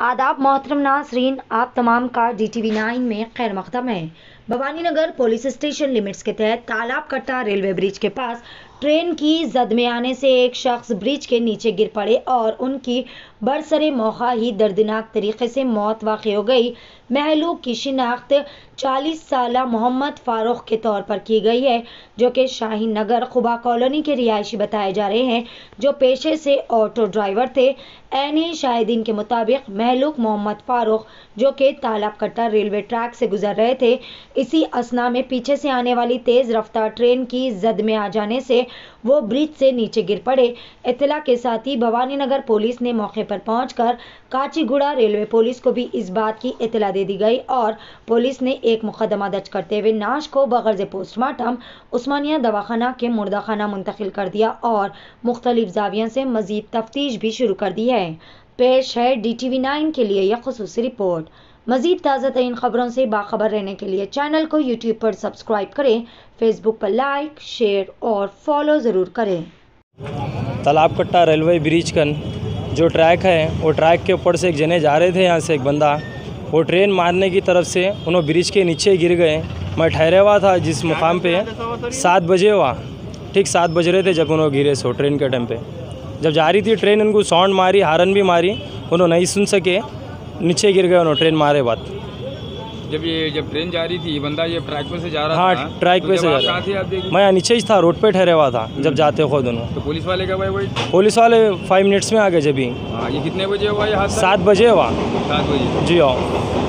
आदाब मोहतरम नाज़रीन, आप तमाम का DTV9 में खैर मक़दम है। भवानीनगर पुलिस स्टेशन लिमिट्स के तहत तालाब कट्टा रेलवे ब्रिज के पास ट्रेन की जद में आने से एक शख्स ब्रिज के नीचे गिर पड़े और उनकी बरसरे मौका ही दर्दनाक तरीके से मौत वाक़ई हो गई। महलूक की शिनाख्त 40 साला मोहम्मद फारूक के तौर पर की गई है, जो कि शाहीन नगर खुबा कॉलोनी के रिहायशी बताए जा रहे हैं, जो पेशे से ऑटो ड्राइवर थे। ऐनी शाहिदीन के मुताबिक महलूक मोहम्मद फारूक, जो कि तालाब कट्टा रेलवे ट्रैक से गुजर रहे थे, इसी असना में पीछे से आने वाली तेज़ रफ्तार ट्रेन की जद में आ जाने से वो ब्रिज से नीचे गिर पड़े। इत्तला के साथ ही भवानीनगर पुलिस ने मौके पर पहुंचकर काचीगुड़ा रेलवे पुलिस को भी इस बात की इत्तला दे दी गई और पुलिस ने एक मुकदमा दर्ज करते हुए नाश को बगैर पोस्टमार्टम उस्मानिया दवाखाना के मुर्दाखाना मुंतकिल कर दिया और मुख्तलिफ ज़ावियों से मजीद तफ्तीश भी शुरू कर दी है। पेश है DTV9 के लिए यह खुसूसी रिपोर्ट। मजीद ताज़ा तरीन खबरों से बाखबर रहने के लिए चैनल को YouTube पर सब्सक्राइब करें, फेसबुक पर लाइक, शेयर और फॉलो ज़रूर करें। तालाब कट्टा रेलवे ब्रिज का जो ट्रैक है, वो ट्रैक के ऊपर से एक जने जा रहे थे, यहाँ से एक बंदा वो ट्रेन मारने की तरफ से उन्होंने ब्रिज के नीचे गिर गए। मैं ठहरे हुआ था जिस मुकाम पे 7 बजे हुआ, ठीक 7 बज रहे थे जब उन्होंने गिरे। सो ट्रेन के टाइम पे जब जा रही थी ट्रेन, उनको साउंड मारी, हारन भी मारी, उन्होंने नहीं सुन सके, नीचे गिर गए उन्होंने ट्रेन मारे बाद। जब ट्रेन जा रही थी, बंदा ये ट्रैक पे से जा रहा था। हाँ, ट्रैक पे से जा रहा था। मैं नीचे ही था, रोड पे ठहरे हुआ था जब जाते हो दोनों। तो पुलिस वाले कब आए? वही पुलिस वाले 5 मिनट्स में आ गए। जब ही ये कितने बजे हुआ ये हादसा? 7 बजे हुआ। 7 बजे जी हाँ।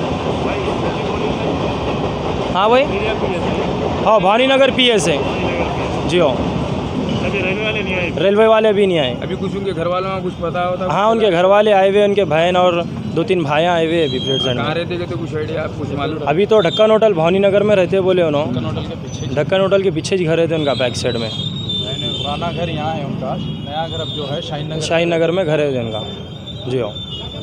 हाँ भाई, हाँ भवानीनगर PS है। जी हाँ। रेलवे वाले अभी नहीं आए। अभी कुछ उनके घर वालों को कुछ पता होता? हाँ, उनके घर वाले आए हुए, उनके बहन और 2-3 भाई आए हुए अभी प्रेजेंट। कहाँ रहते थे? तो कुछ आइडिया आप कुछ मालूम? अभी तो ढक्कन होटल भवानीनगर में रहते बोले उन्होंने। ढक्कन होटल के पीछे ही घर रहते उनका, बैक साइड में। पुराना घर यहाँ है उनका, नया घर अब जो है शाहीन नगर में घर है उनका। जी हाँ।